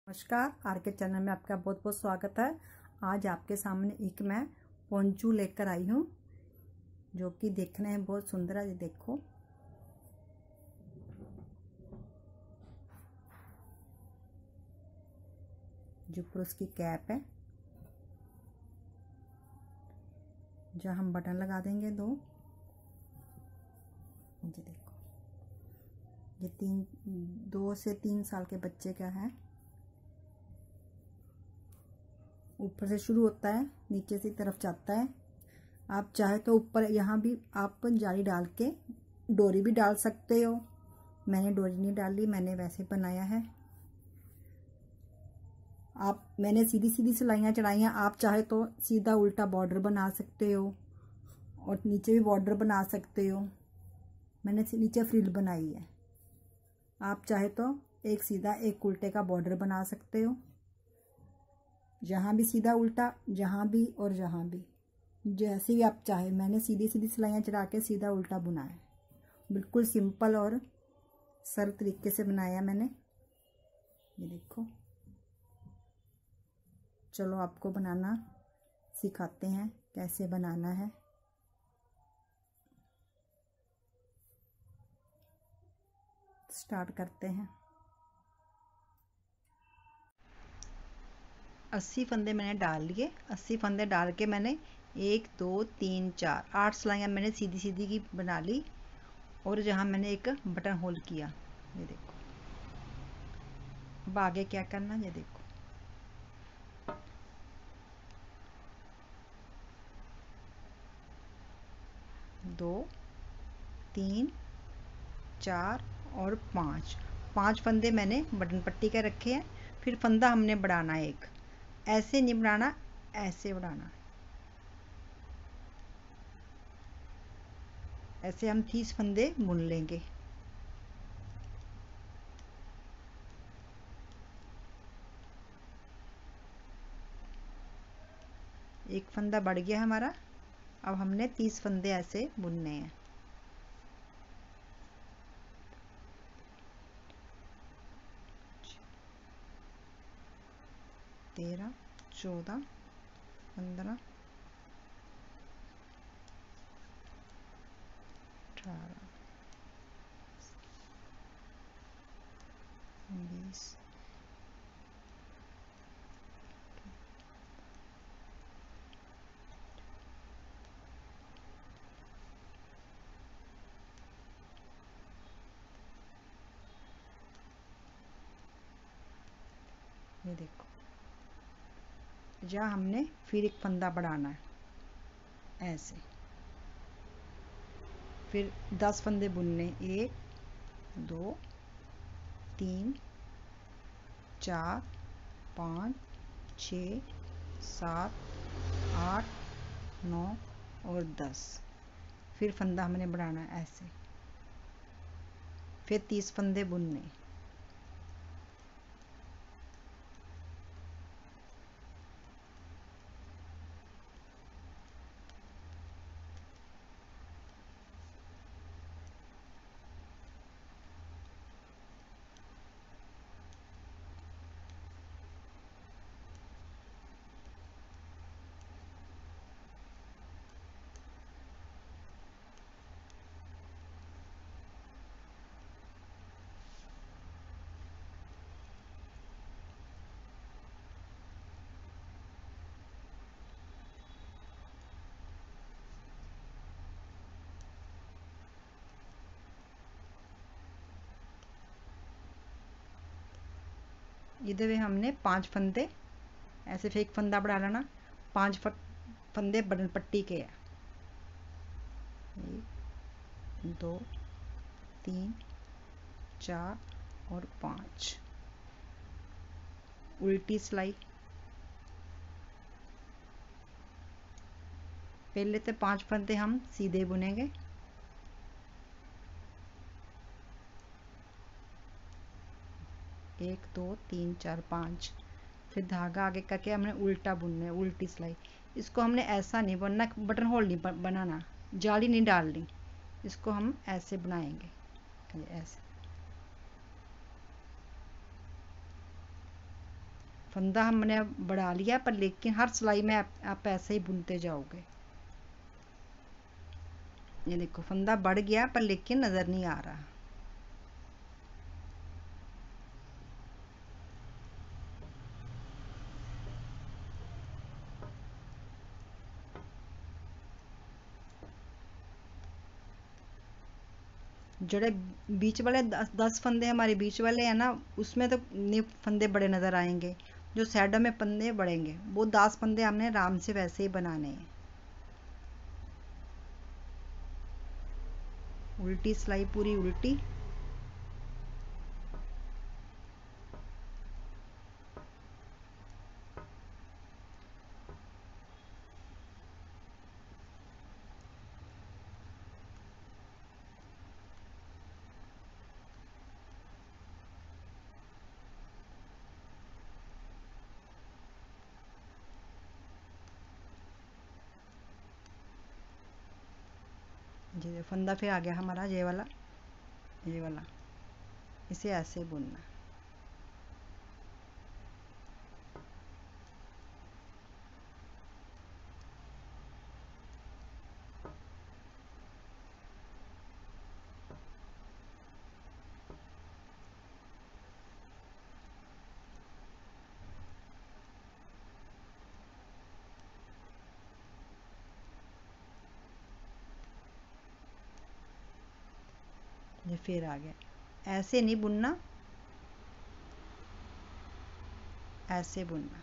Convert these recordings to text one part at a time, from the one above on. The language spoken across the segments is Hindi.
नमस्कार, आर के चैनल में आपका बहुत बहुत स्वागत है। आज आपके सामने एक मैं पोंचू लेकर आई हूँ जो कि देखने में बहुत सुंदर है। ये देखो, जो ऊपर उसकी कैप है, जहाँ हम बटन लगा देंगे दो। ये देखो, ये 2 से 3 साल के बच्चे का है। ऊपर से शुरू होता है, नीचे से तरफ जाता है। आप चाहे तो ऊपर यहाँ भी आप जाली डाल के डोरी भी डाल सकते हो। मैंने डोरी नहीं डाली, मैंने वैसे बनाया है। मैंने सीधी सीधी सिलाइयाँ चढ़ाई हैं। आप चाहे तो सीधा उल्टा बॉर्डर बना सकते हो और नीचे भी बॉर्डर बना सकते हो। मैंने नीचे फ्रिल बनाई है। आप चाहे तो एक सीधा एक उल्टे का बॉर्डर बना सकते हो, जहाँ भी सीधा उल्टा, जहाँ भी और जहाँ भी, जैसे भी आप चाहे। मैंने सीधी सीधी सिलाइयाँ चढ़ा के सीधा उल्टा बुना है। बिल्कुल सिंपल और सरल तरीके से बनाया मैंने। ये देखो, चलो आपको बनाना सिखाते हैं कैसे बनाना है। स्टार्ट करते हैं। 80 फंदे मैंने डाल लिए। 80 फंदे डाल के मैंने 1 2 3 4 8 सिलाइयाँ मैंने सीधी सीधी की बना ली और जहाँ मैंने एक बटन होल किया। ये देखो, अब आगे क्या करना, ये देखो। 2 3 4 और 5 फंदे मैंने बटन पट्टी के रखे हैं। फिर फंदा हमने बढ़ाना है एक, ऐसे नहीं बढ़ाना, ऐसे बढ़ाना। ऐसे हम 30 फंदे बुन लेंगे। एक फंदा बढ़ गया हमारा। अब हमने 30 फंदे ऐसे बुनने हैं। तेरह, 14, 15, 18, 20, ये देखो, जहाँ हमने फिर एक फंदा बढ़ाना है ऐसे। फिर 10 फंदे बुनने, 1 2 3 4 5 6 7 8 9 और 10। फिर फंदा हमने बढ़ाना है ऐसे। फिर 30 फंदे बुनने। इधर भी हमने 5 फंदे ऐसे, फिर एक फंदा बढ़ा लेना। 5 फंदे बटन पट्टी के है। 1 2 3 4 और 5। उल्टी सिलाई। पहले तो 5 फंदे हम सीधे बुनेंगे। एक 2 3 4 5। फिर धागा आगे करके हमने उल्टा बुनना है, उल्टी सिलाई। इसको हमने ऐसा नहीं बुनना, बटन होल नहीं बनाना, जाली नहीं डालनी। इसको हम ऐसे बनाएंगे, ऐसे। फंदा हमने बढ़ा लिया, पर लेकिन हर सिलाई में आप ऐसे ही बुनते जाओगे। ये देखो फंदा बढ़ गया, पर लेकिन नज़र नहीं आ रहा। जोड़े बीच वाले 10 फंदे हमारे बीच वाले हैं ना, उसमें तो नहीं फंदे बड़े नज़र आएंगे। जो साइडों में फंदे बढ़ेंगे वो 10 फंदे हमने आराम से वैसे ही बनाने हैं। उल्टी सिलाई पूरी उल्टी। जी फंदा फिर आ गया हमारा ये वाला, ये वाला। इसे ऐसे बुनना। ये फिर आ गया। ऐसे नहीं बुनना, ऐसे बुनना।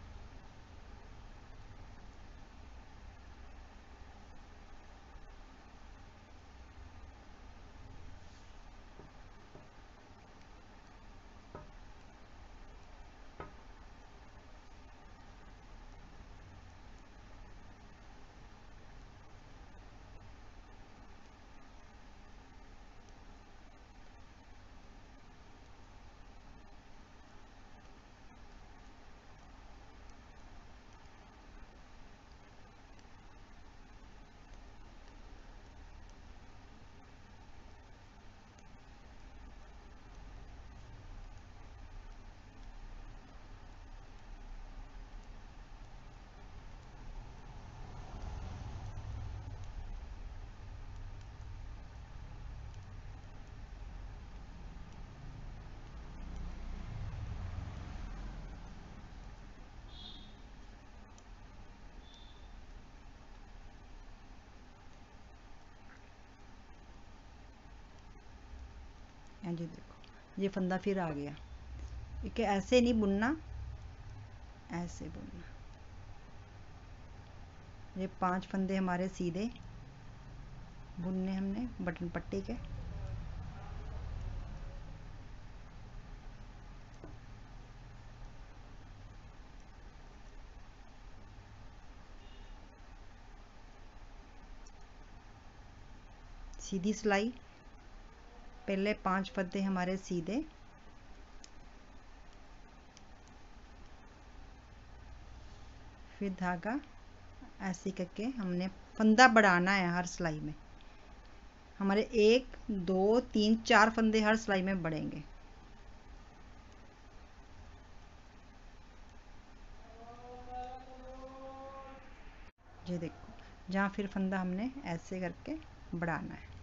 जी देखो ये फंदा फिर आ गया। ठीक है, ऐसे नहीं बुनना, ऐसे बुनना। ये 5 फंदे हमारे सीधे बुनने हमने बटन पट्टी के। सीधी सिलाई, पहले 5 फंदे हमारे सीधे, फिर धागा ऐसे करके हमने फंदा बढ़ाना है। हर सिलाई में हमारे 1 2 3 4 फंदे हर सिलाई में बढ़ेंगे। ये देखो जहाँ फिर फंदा हमने ऐसे करके बढ़ाना है।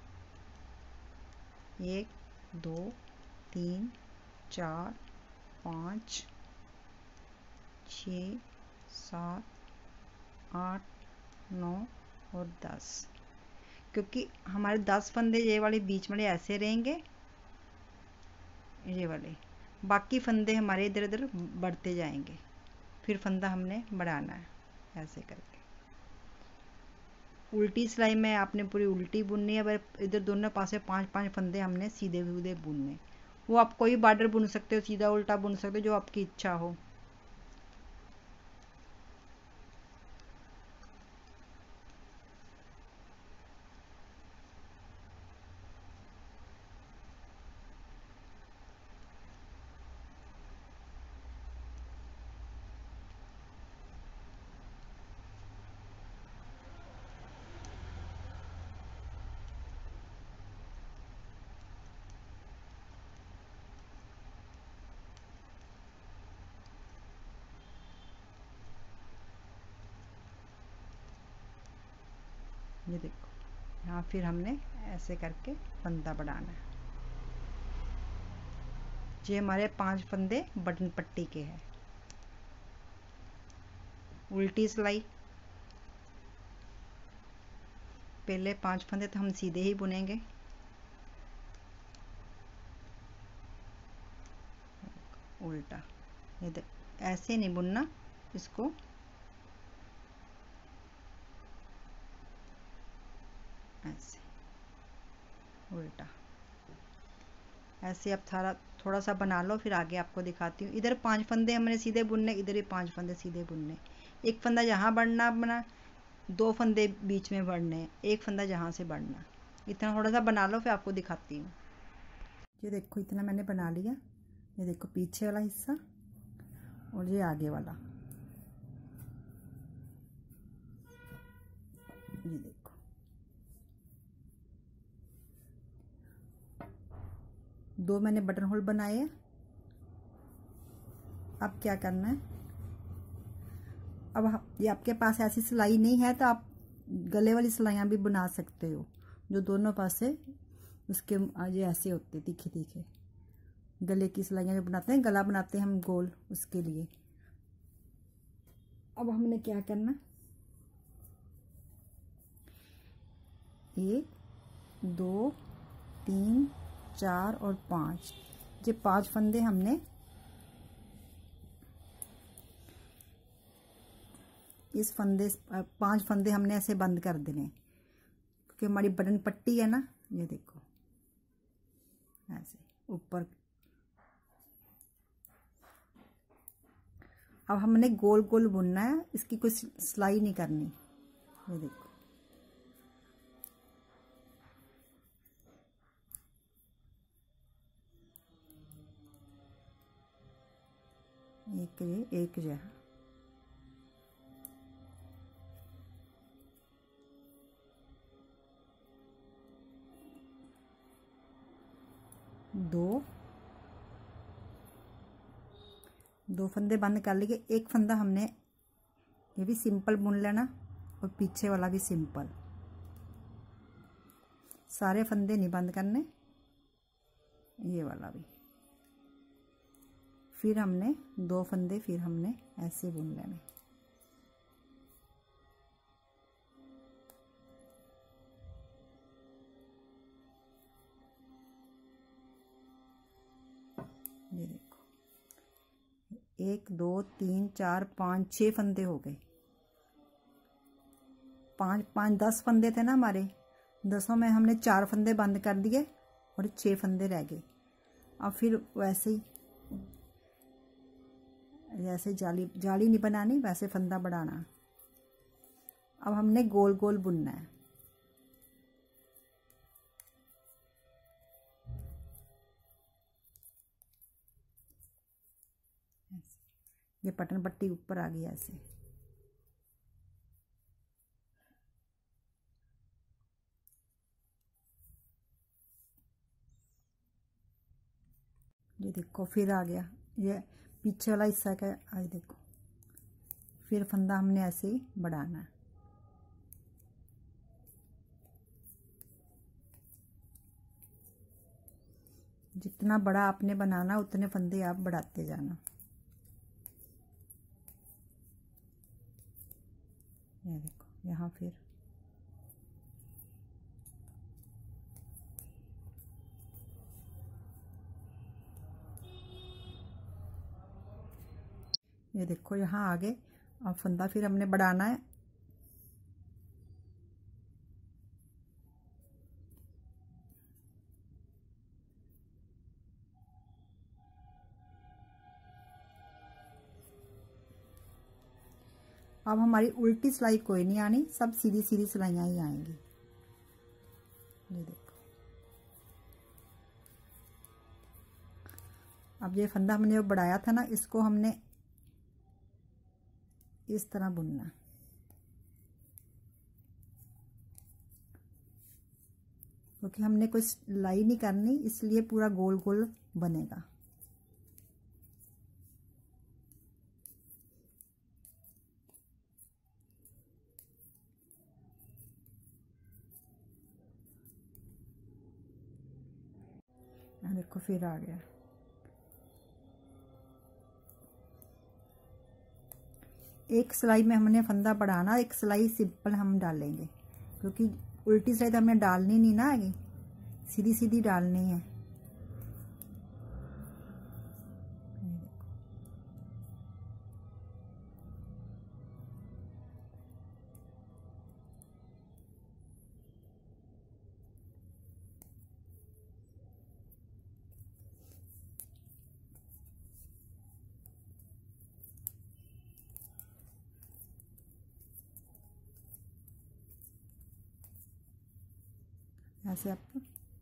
1 2 3 4 5 6 7 8 9 और 10, क्योंकि हमारे 10 फंदे ये वाले बीच वाले ऐसे रहेंगे, ये वाले बाकी फंदे हमारे इधर इधर बढ़ते जाएंगे। फिर फंदा हमने बढ़ाना है ऐसे करके। उल्टी सिलाई में आपने पूरी उल्टी बुननी है, इधर दोनों पासे 5-5 फंदे हमने सीधे सीधे बुनने। वो आप कोई बॉर्डर बुन सकते हो, सीधा उल्टा बुन सकते हो, जो आपकी इच्छा हो। ये देखो यहाँ फिर हमने ऐसे करके फंदा बढ़ाना है। ये हमारे 5 फंदे बटन पट्टी के हैं। उल्टी सिलाई, पहले 5 फंदे तो हम सीधे ही बुनेंगे। उल्टा, ये ऐसे नहीं बुनना, इसको ऐसे उल्टा, ऐसे अब थोड़ा सा बना लो, फिर आगे आपको दिखाती हूँ। इधर 5 फंदे हमने सीधे बुनने, इधर भी 5 फंदे सीधे बुनने। एक फंदा यहाँ बढ़ना अपना, 2 फंदे बीच में बढ़ने, एक फंदा जहाँ से बढ़ना। इतना थोड़ा सा बना लो, फिर आपको दिखाती हूँ। ये देखो इतना मैंने बना लिया। ये देखो पीछे वाला हिस्सा और ये आगे वाला। ये देखो दो मैंने बटन होल बनाए हैं। अब क्या करना है, अब ये आपके पास ऐसी सिलाई नहीं है तो आप गले वाली सिलाइयाँ भी बना सकते हो, जो दोनों पासे उसके ये ऐसे होते तीखे तीखे। गले की सिलाइयाँ जो बनाते हैं, गला बनाते हैं हम गोल, उसके लिए। अब हमने क्या करना, 1 2 3 4 और 5, ये 5 फंदे हमने इस फंदे 5 फंदे हमने ऐसे बंद कर देने, क्योंकि हमारी बटन पट्टी है ना। ये देखो ऐसे ऊपर। अब हमने गोल गोल बुनना है, इसकी कोई सिलाई नहीं करनी। ये देखो एक जो 2 फंदे बंद कर लिए। एक फंदा हमने ये भी सिंपल बुन लेना और पीछे वाला भी सिंपल। सारे फंदे नहीं बंद करने, ये वाला भी। फिर हमने 2 फंदे फिर हमने ऐसे बुन लेने। ये देखो 1 2 3 4 5 6 फंदे हो गए। 5 10 फंदे थे ना हमारे, 10 में हमने 4 फंदे बंद कर दिए और 6 फंदे रह गए। अब फिर वैसे ही, जैसे जाली नहीं बनानी, वैसे फंदा बढ़ाना। अब हमने गोल गोल बुनना है। ये बटन पट्टी ऊपर आ गई ऐसे। ये देखो फिर आ गया, ये पीछे वाला हिस्सा का आज देखो। फिर फंदा हमने ऐसे ही बढ़ाना है। जितना बड़ा आपने बनाना उतने फंदे आप बढ़ाते जाना। ये देखो यहाँ फिर ये देखो यहाँ आगे। अब फंदा फिर हमने बढ़ाना है। अब हमारी उल्टी सिलाई कोई नहीं आनी, सब सीधी सीधी सिलाइयाँ ही आएंगी। ये देखो अब ये फंदा हमने जो बढ़ाया था ना, इसको हमने इस तरह बुनना, क्योंकि हमने कोई सिलाई नहीं करनी, इसलिए पूरा गोल गोल बनेगा। देखो फिर आ गया। एक सिलाई में हमने फंदा बढ़ाना, एक सिलाई सिंपल हम डालेंगे, क्योंकि उल्टी सिलाई तो हमें डालनी नहीं ना आगे, सीधी सीधी डालनी है। ऐसे आपको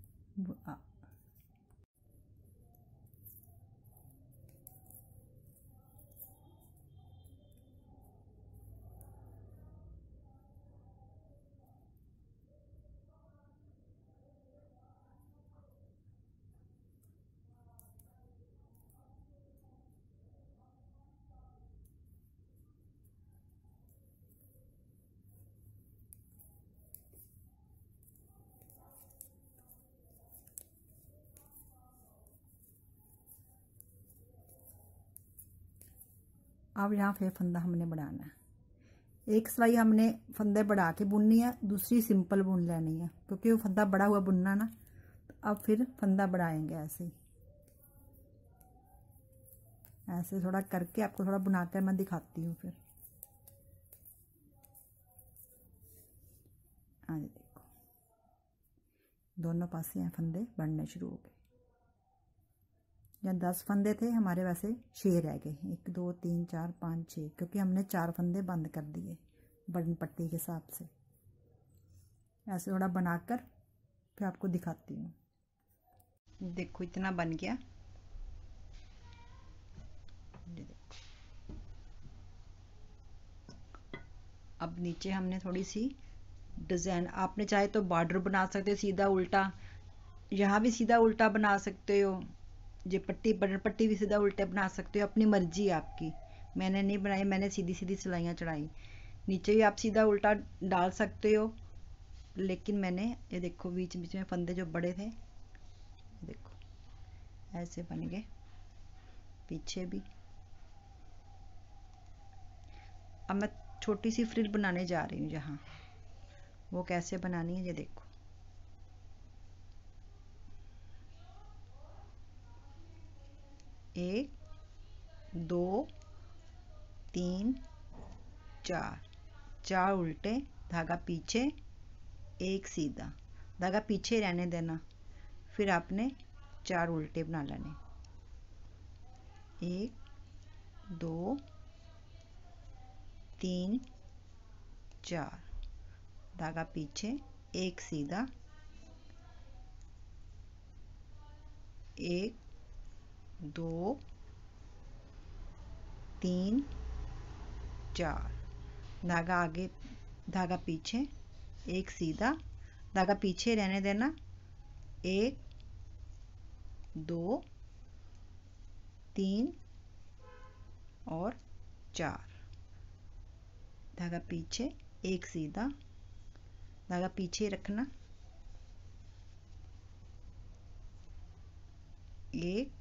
अब यहाँ फिर फंदा हमने बढ़ाना है। एक सिलाई हमने फंदे बढ़ा के बुननी है, दूसरी सिंपल बुन लेनी है, क्योंकि वो फंदा बढ़ा हुआ बुनना ना। तो अब फिर फंदा बढ़ाएंगे ऐसे ही, ऐसे थोड़ा करके आपको थोड़ा बुनाकर मैं दिखाती हूँ फिर। हाँ जी, देखो दोनों पासे हैं फंदे बढ़ने शुरू हो गए। या 10 फंदे थे हमारे, वैसे 6 रह गए, 1 2 3 4 5 6, क्योंकि हमने 4 फंदे बंद कर दिए बटन पट्टी के हिसाब से। ऐसे थोड़ा बनाकर फिर आपको दिखाती हूँ। देखो इतना बन गया, अब नीचे हमने थोड़ी सी डिज़ाइन, आपने चाहे तो बॉर्डर बना सकते हो सीधा उल्टा, यहाँ भी सीधा उल्टा बना सकते हो, ये पट्टी बटन पट्टी भी सीधा उल्टे बना सकते हो, अपनी मर्जी है आपकी। मैंने नहीं बनाई, मैंने सीधी सीधी सिलाइयाँ चढ़ाई। नीचे भी आप सीधा उल्टा डाल सकते हो, लेकिन मैंने ये देखो बीच बीच में फंदे जो बड़े थे, देखो ऐसे बन गए, पीछे भी। अब मैं छोटी सी फ्रिल बनाने जा रही हूँ यहाँ, वो कैसे बनानी है ये देखो। एक, दो, तीन, चार, 4 उल्टे, धागा पीछे, एक सीधा, धागा पीछे रहने देना, फिर आपने 4 उल्टे बना लेने। 1 2 3 4, धागा पीछे, एक सीधा, 1 2 3 4, धागा आगे, धागा पीछे, एक सीधा, धागा पीछे रहने देना, 1 2 3 और 4, धागा पीछे, एक सीधा, धागा पीछे रखना, 1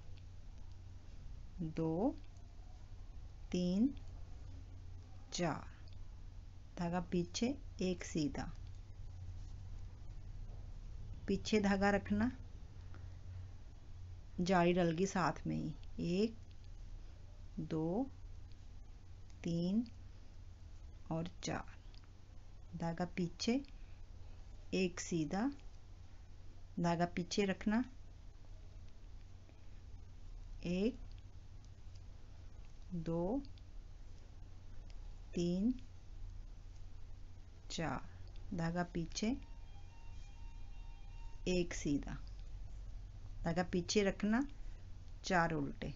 2 3 4, धागा पीछे, एक सीधा, पीछे धागा रखना, जाली डल गई साथ में ही, 1 2 3 और 4, धागा पीछे, एक सीधा, धागा पीछे रखना, 1 2 3 4, धागा पीछे, एक सीधा, धागा पीछे रखना, 4 उल्टे।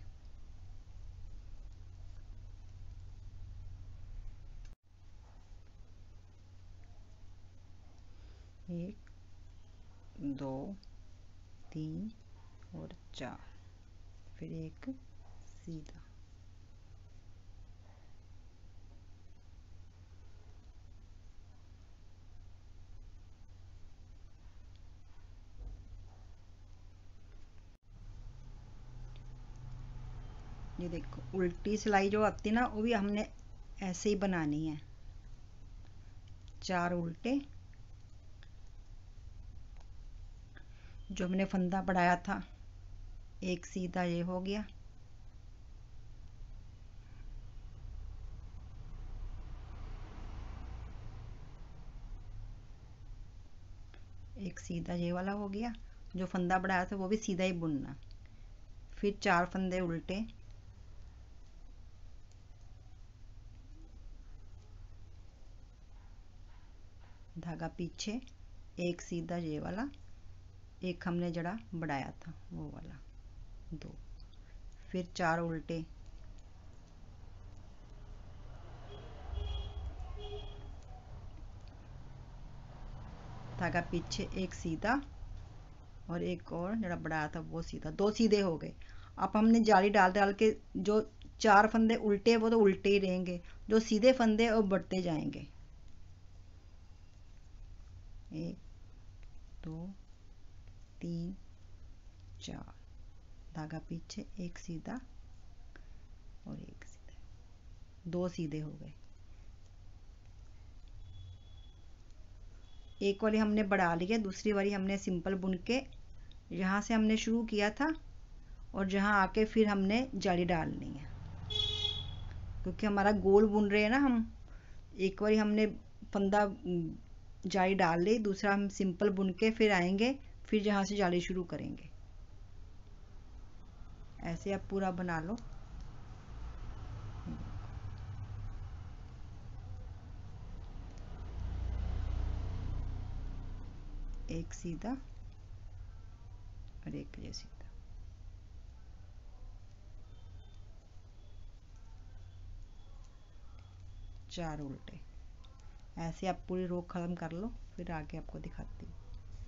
एक, 2 3 और 4, फिर एक सीधा। ये देखो उल्टी सिलाई जो आती है ना, वो भी हमने ऐसे ही बनानी है। 4 उल्टे, जो हमने फंदा बढ़ाया था, एक सीधा ये हो गया, एक सीधा ये वाला हो गया। जो फंदा बढ़ाया था वो भी सीधा ही बुनना। फिर 4 फंदे उल्टे, धागा पीछे, एक सीधा ये वाला, एक हमने जड़ा बढ़ाया था वो वाला, 2, फिर 4 उल्टे, धागा पीछे, एक सीधा और एक और जरा बढ़ाया था वो सीधा, 2 सीधे हो गए। अब हमने जाली डाल डाल के जो 4 फंदे उल्टे वो तो उल्टे ही रहेंगे, जो सीधे फंदे वो बढ़ते जाएंगे। 1 2 3 4, धागा पीछे, एक सीधा और एक सीधा, 2 सीधे हो गए। एक वाली हमने बढ़ा लिया, दूसरी वाली हमने सिंपल बुन के यहाँ से हमने शुरू किया था और जहाँ आके फिर हमने जाली डालनी है, क्योंकि हमारा गोल बुन रहे हैं ना हम। एक बार हमने फंदा जाली डाल ली, दूसरा हम सिंपल बुन के फिर आएंगे, फिर जहाँ से जाली शुरू करेंगे। ऐसे आप पूरा बना लो। एक सीधा और एक ये सीधा, चार उल्टे। ऐसे आप पूरी रो खत्म कर लो, फिर आगे आपको दिखाती हूँ।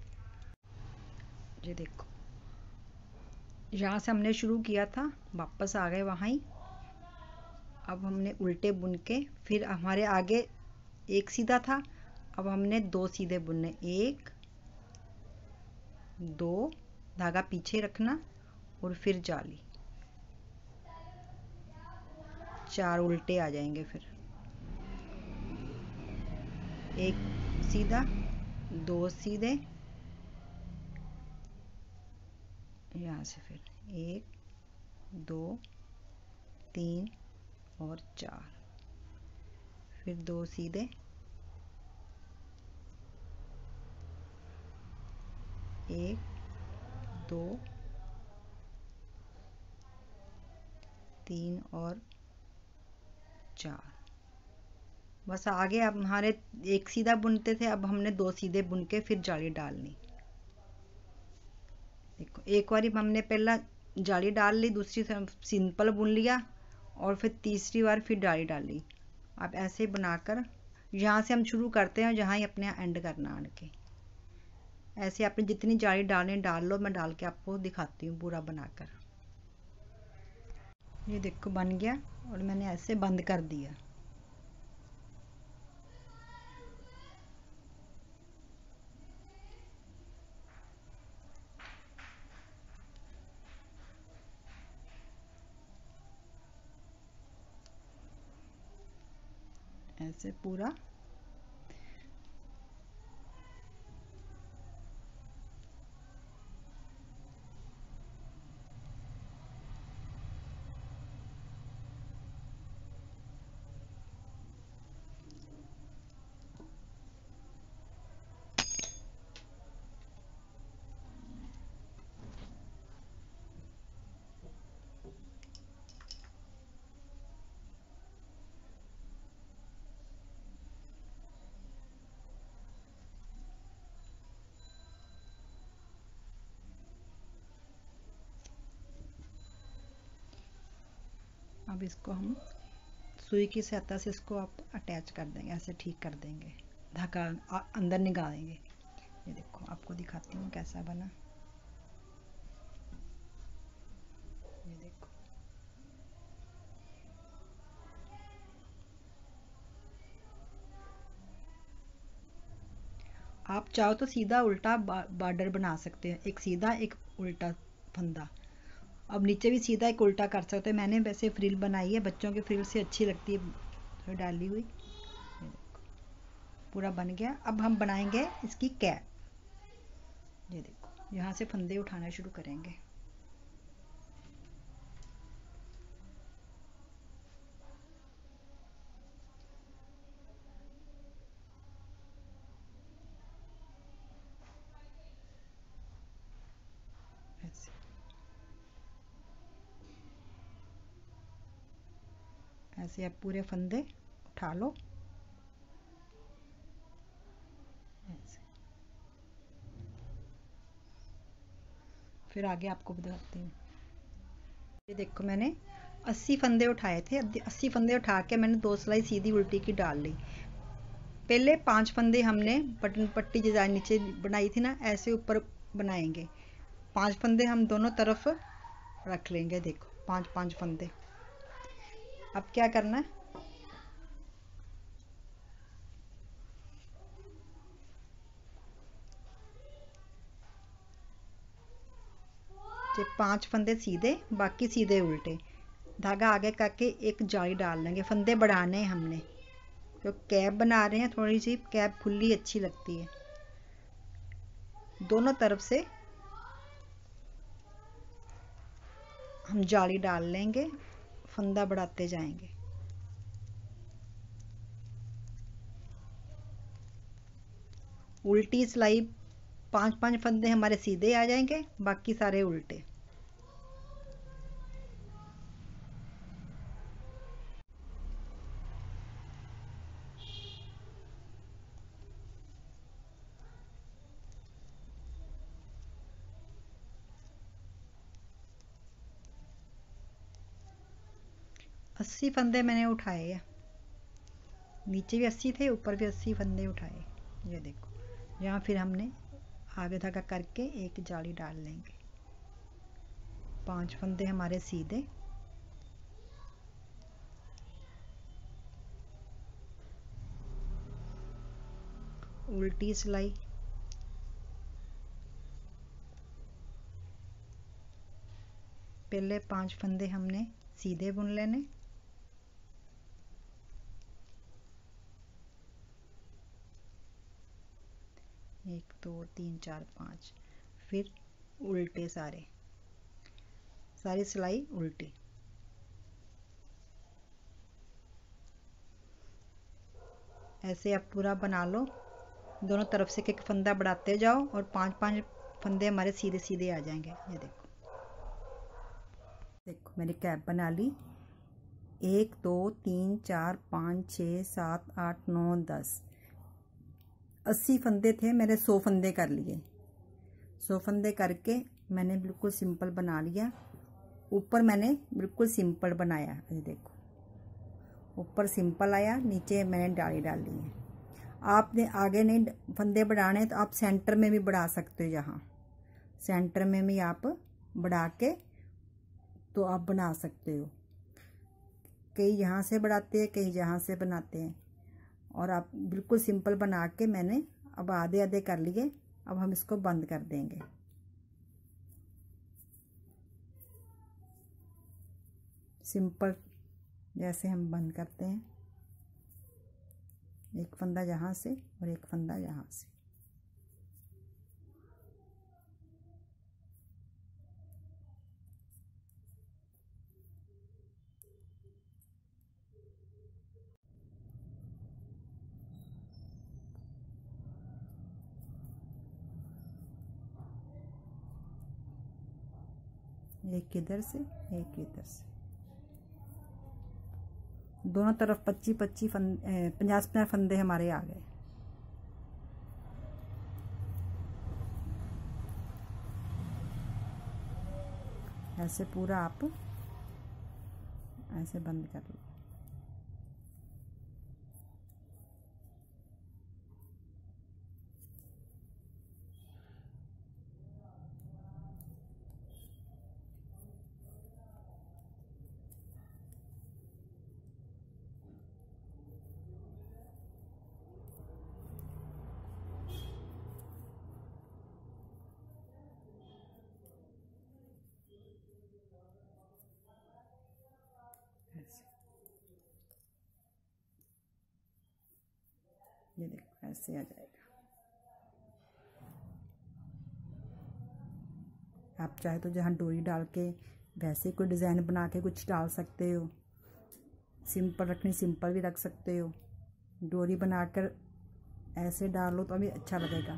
ये देखो, यहाँ से हमने शुरू किया था, वापस आ गए वहाँ ही। अब हमने उल्टे बुन के, फिर हमारे आगे एक सीधा था, अब हमने 2 सीधे बुनने, 1 2, धागा पीछे रखना और फिर जाली, 4 उल्टे आ जाएंगे। फिर एक सीधा, 2 सीधे, यहाँ से फिर 1 2 3 और 4, फिर 2 सीधे, 1 2 3 और 4। बस आगे अब हमारे एक सीधा बुनते थे, अब हमने 2 सीधे बुन के फिर जाली डालनी। देखो, एक बार हमने पहला जाली डाल ली, दूसरी सिंपल बुन लिया और फिर तीसरी बार फिर जाली डाली। अब ऐसे बनाकर यहाँ से हम शुरू करते हैं, जहाँ ही अपने एंड करना आन के। ऐसे आपने जितनी जाली डालनी डाल लो, मैं डाल के आपको दिखाती हूँ पूरा बनाकर। ये देखो बन गया और मैंने ऐसे बंद कर दिया। ऐसे पूरा अब इसको हम सुई की सहायता से इसको आप अटैच कर देंगे, ऐसे ठीक कर देंगे, धागा अंदर निकालेंगे। ये देखो आपको दिखाती हूँ कैसा बना। ये देखो, आप चाहो तो सीधा उल्टा बॉर्डर बना सकते हैं, एक सीधा एक उल्टा फंदा। अब नीचे भी सीधा एक उल्टा कर सकते हैं। मैंने वैसे फ्रिल बनाई है, बच्चों की फ्रिल से अच्छी लगती है तो डाली हुई। ये देखो पूरा बन गया। अब हम बनाएंगे इसकी कैप। ये देखो यहाँ से फंदे उठाना शुरू करेंगे। ऐसे ऐसे अब पूरे फंदे उठा लो ऐसे। फिर आगे आपको बताती हूँ। ये देखो मैंने 80 फंदे उठाए थे। 80 फंदे उठा के मैंने 2 सिलाई सीधी उल्टी की डाल ली। पहले 5 फंदे हमने बटन पट्टी डिजाइन नीचे बनाई थी ना, ऐसे ऊपर बनाएंगे। 5 फंदे हम दोनों तरफ रख लेंगे। देखो 5-5 फंदे। अब क्या करना है, ये 5 फंदे सीधे, बाकी सीधे उल्टे। धागा आगे करके एक जाली डाल लेंगे। फंदे बढ़ाने हैं हमने, तो कैप बना रहे हैं, थोड़ी सी कैप खुली अच्छी लगती है। दोनों तरफ से हम जाली डाल लेंगे, फंदा बढ़ाते जाएंगे। उल्टी सिलाई 5-5 फंदे हमारे सीधे आ जाएंगे, बाकी सारे उल्टे। अस्सी फंदे मैंने उठाए हैं, नीचे भी 80 थे, ऊपर भी 80 फंदे उठाए। ये देखो यहाँ फिर हमने आगे धागा करके एक जाली डाल लेंगे। 5 फंदे हमारे सीधे, उल्टी सिलाई, पहले 5 फंदे हमने सीधे बुन लेने, एक 2 3 4 5, फिर उल्टे सारी सिलाई उल्टी। ऐसे आप पूरा बना लो, दोनों तरफ से एक फंदा बढ़ाते जाओ और 5-5 फंदे हमारे सीधे सीधे आ जाएंगे। ये देखो देखो मैंने कैप बना ली। 1 2 3 4 5 6 7 8 9 10, 80 फंदे थे, मैंने 100 फंदे कर लिए। 100 फंदे करके मैंने बिल्कुल सिंपल बना लिया। ऊपर मैंने बिल्कुल सिंपल बनाया। ये देखो ऊपर सिंपल आया, नीचे मैंने डाली डाली है। आपने आगे नहीं फंदे बढ़ाने तो आप सेंटर में भी बढ़ा सकते हो। यहाँ सेंटर में भी आप बढ़ा के तो आप बना सकते हो। कई यहाँ से बढ़ाते हैं, कई यहाँ से बनाते हैं। और आप बिल्कुल सिंपल बना के मैंने अब आधे आधे कर लिए। अब हम इसको बंद कर देंगे। सिंपल जैसे हम बंद करते हैं, एक फंदा यहाँ से और एक फंदा यहाँ से। एक इधर से एक इधर से, दोनों तरफ 25-25 50-50 फंदे हमारे आ गए। ऐसे पूरा आप ऐसे बंद कर लो। ये देखो ऐसे आ जाएगा। आप चाहे तो जहाँ डोरी डाल के वैसे कोई डिज़ाइन बना के कुछ डाल सकते हो। सिंपल रखनी सिंपल भी रख सकते हो। डोरी बनाकर ऐसे डालो तो अभी अच्छा लगेगा।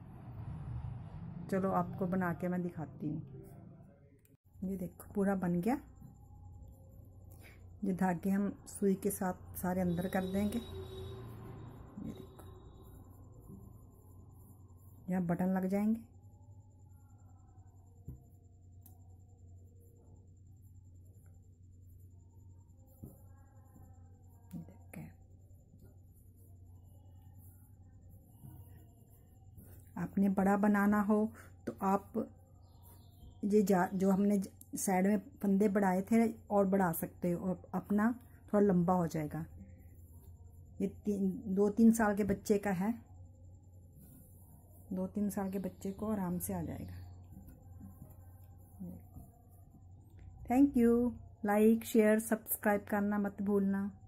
चलो आपको बना के मैं दिखाती हूँ। ये देखो पूरा बन गया। ये धागे हम सुई के साथ सारे अंदर कर देंगे। ये देखो यहाँ बटन लग जाएंगे। आपने बड़ा बनाना हो तो आप ये जो हमने साइड में फंदे बढ़ाए थे और बढ़ा सकते हो और अपना थोड़ा लंबा हो जाएगा। ये 2-3 साल के बच्चे का है। 2-3 साल के बच्चे को आराम से आ जाएगा। Thank you. Like share subscribe करना मत भूलना।